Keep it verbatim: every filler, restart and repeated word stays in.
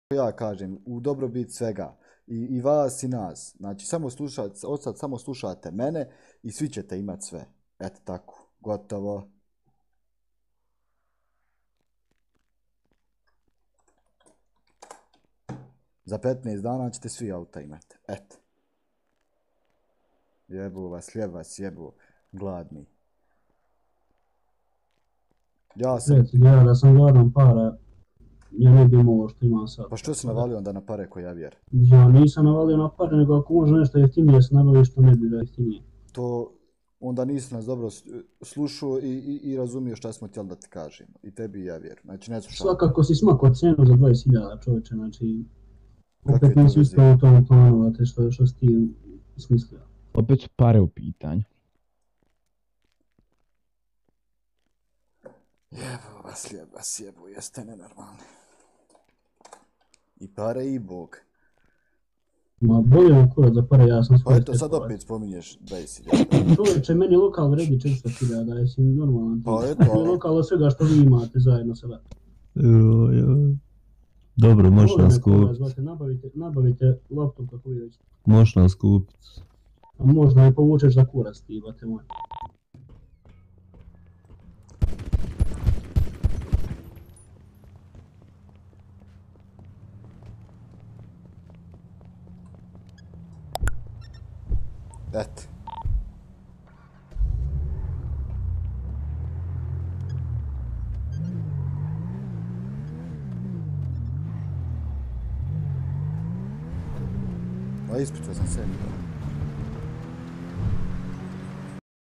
ja kažem, u dobrobit svega. I, i vas i nas. Znači, samo slušate, od sad samo slušate mene i svi ćete imati sve. Eto tako, gotovo. Za petnaest dana ćete svi auta imati. Eto. Jebu vas, lijeb vas, jebu. Gladni. Ja sam... Reci, ja da sam gladan para, ja ne bi imao ovo što imam sad. Pa što si navalio onda na pare koji ja vjer? Ja nisam navalio na pare, nego ako može nešto jeftinije se nabavi što ne bi da jeftinije. To onda nisi nas dobro slušao i, i, i razumio šta smo htjeli da ti kažemo. I tebi i ja vjerujem. Znači ne slušam. Svakako si smakao cenu za dvadeset hiljada čovječe, znači... Opet nisi uspio u tom planovati što, što si ti smislio. Opet su pare u pitanju. Jebo vas, lijeb vas, jebu, jeste nenormalni. I pare i Bog. Ma bolje me kurac za pare, ja sam svoje Pa eto sad opet spominješ dvadeset hiljada. Čovječe, meni lokal vredi četiristo hiljada, jesi normalan. Pa eto. Lokal od svega što vi imate zajedno sada. Jo, jo. Dobro, možeš nas kupiti. Nabavite, nabavite laptop kako vi već. Možeš nas kupiti. A možda je povučeš za kurac ti, bate moj. Eto. A ispitao sam sebi.